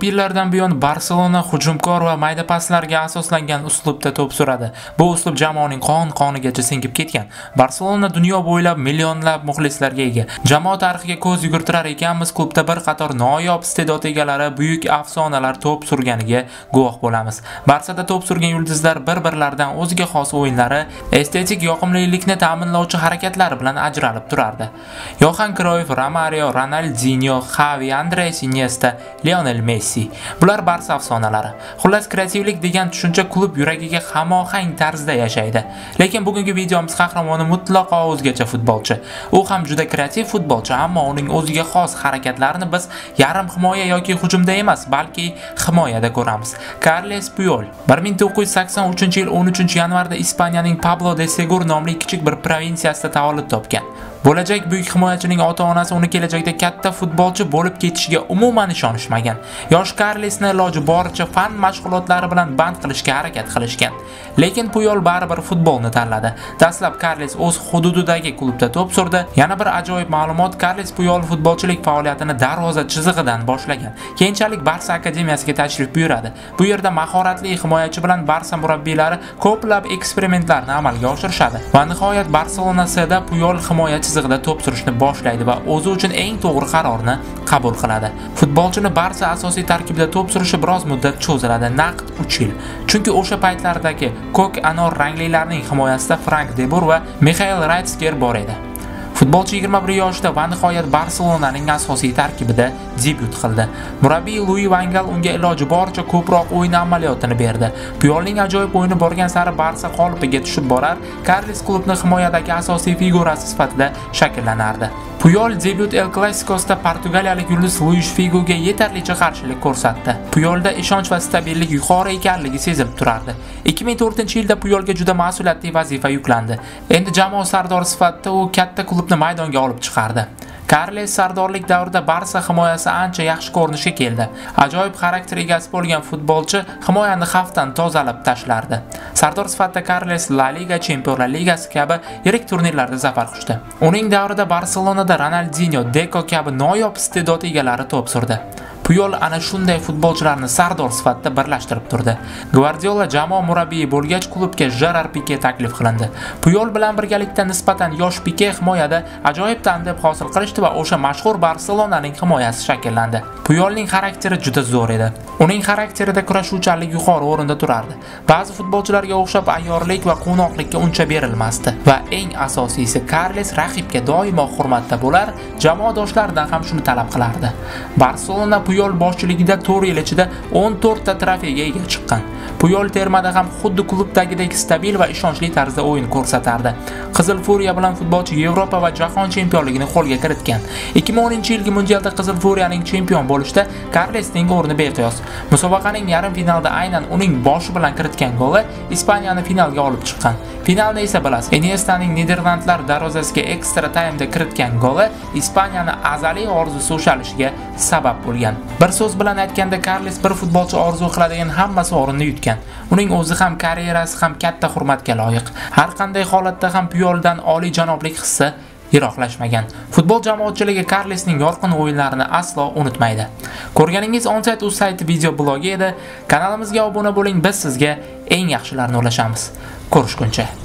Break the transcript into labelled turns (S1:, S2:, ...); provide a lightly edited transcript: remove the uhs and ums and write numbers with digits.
S1: Ko'p yillardan buyon Barselona hujumkor va mayda paslarga asoslangan uslubda to'p suradi. Bu uslub jamoaning qon-qonigacha singib ketgan. Barselona dunyo bo'ylab millionlab muxlislarga ega. Jamoa tarixiga ko'z yugurtirar ekanmiz, klubda bir qator noyob iste'dod egalari, buyuk afsonalar to'p surganiga guvoh bo'lamiz. Barsada to'p surgan yulduzlar bir-birlaridan o'ziga xos o'yinlari, estetik yoqimlilikni ta'minlovchi harakatlari bilan ajralib turardi. Yohan Kroyf, Romario, Ronaldinho, Xavi, Andres Iniesta, Lionel Messi. Bular Barsa afsonalari. Xullas, kreativlik degan tushuncha klub yuragiga hamohang tarzda yashaydi. Lekin bugungi videomiz qahramoni mutlaqo o'zgacha futbolchi. U ham juda kreativ futbolchi, ammo uning o'ziga xos harakatlarini biz yarim himoya yoki hujumda emas, balki himoyada ko'ramiz. Carles Puyol 1983-yil 13-yanvarda Ispaniyaning Pablo de Segur nomli kichik bir provinsiyasida tavallud topgan. Bo'lajak buyuk himoyachining ota-onasi uni kelajakda katta futbolchi bo'lib ketishiga umuman ishonishmagan. Yosh Carlesni iloji boricha fan mashg'ulotlari bilan band qilishga harakat qilishgan. Lekin Puyol baribir futbolni tanladi. Dastlab Carles o'z hududidagi klubda to'p surdi. Yana bir ajoyib ma'lumot, Carles Puyol futbolchilik faoliyatini darvoza chizig'idan boshlagan. Keyinchalik Barsa akademiyasiga tashrif buyuradi. Bu yerda mahoratli himoyachi bilan Barsa murabbiylari ko'plab eksperimentlarni amalga oshirishadi. Va nihoyat Barselona C'da Puyol himoyachi chizig'ida to'p surishni boshlaydi va o'zi uchun eng to'g'ri qarorni qabul qiladi. Futbolchini Barsa asosiy tarkibida to'p surishi biroz muddat cho'ziladi, naqd 3 yil. Chunki o'sha paytlardagi ko'k anor ranglilarning himoyasida Frank de Boer va Mikhail Reitzger bor edi. Futbolchi 21 yoshida va nihoyat Barselonaning asosiy tarkibida debyut qildi. Murabbiy Louis van Gaal unga iloji boricha ko'proq o'yin amaliyotini berdi. Puyolning ajoyib o'yini borgan sari Barsa qolipiga tushib borar, Carles klubning himoyadagi asosiy figurasi sifatida shakllanardi. Puyol debyut El Clasicos'da portugaliyalik yulduz Luis Figo'ga yetarlicha qarshilik ko'rsatdi. Puyolda ishonch va stabillik yuqori ekanligi sezilib turardi. 2004-yilda Puyolga juda mas'uliyatli vazifa yuklandi. Endi jamoa sardori sifatida u katta klubni maydonga olib chiqardi. Carles sardorlik davrida Barsa himoyasi ancha yaxshi ko'rinishga keldi. Ajoyib xarakter egasi bo'lgan futbolchi himoyani xavfdan tozalab tashlardi. Sardor sifatida Carles La Liga, Chempionlar Ligasi kabi yirik turnirlarda zafar quchdi. Uning davrida Barselonada Ronaldinho, Deco kabi noyob iste'dod egalari to'p surdi. Puyol ana shunday futbolchilarni sardor sifatida birlashtirib turdi. Guardiola jamoa murabbiyi bo'lgach klubga Gerard Pique taklif qilindi. Puyol bilan birgalikda nisbatan yosh Pique himoyada ajoyib tandem hosil qilishdi va o'sha mashhur Barselonaning himoyasi shakllandi. Puyolning xarakteri juda zo'r edi. Uning xarakterida kurashuvchanlik yuqori o'rinda turardi. Ba'zi futbolchilarga o'xshab ayyorlik va quvnoqlikka uncha berilmasdi va eng asosiysi Carles raqibga doimo hurmatda bo'lar, jamoadoshlaridan ham shuni talab qilardi. Barselona Puyol boshchiligida 4 yil ichida 14 ta trofeyga ega chiqqan. Puyol termada ham xuddi klubdagidek stabil va ishonchli tarzda o'yin ko'rsatardi. Qizil Furiya bilan futbolchi Yevropa va jahon chempionligini qo'lga kiritgan. 2010-yilgi mundialda Qizil Furiyaning chempion bo'lishda Carlesning o'rni beqiyos. Musobaqaning yarim finalda aynan uning boshi bilan kiritgan goli Ispaniyani finalga olib chiqqan. Finalda esa bilasiz, Iniestaning Niderlandlar darvozasiga ekstra taymda kiritgan goli Ispaniyani azaliy orzusi ushalishiga sabab bo'lgan. Bir so'z bilan aytganda, Carles bir futbolchi orzu qiladigan hamma sovrinni yutgan. Uning o'zi ham karyerasi ham katta hurmatga loyiq. Har qanday holatda ham Puyoldan oliyjanoblik hissi yiroqlashmagan. Futbol jamoatchiligi Carlesning yorqin o'yinlarini aslo unutmaydi. Ko'rganingiz Onsite.uz sayti video blogi edi. Kanalimizga obuna bo'ling, biz sizga eng yaxshilarini ulashamiz. Ko'rishguncha.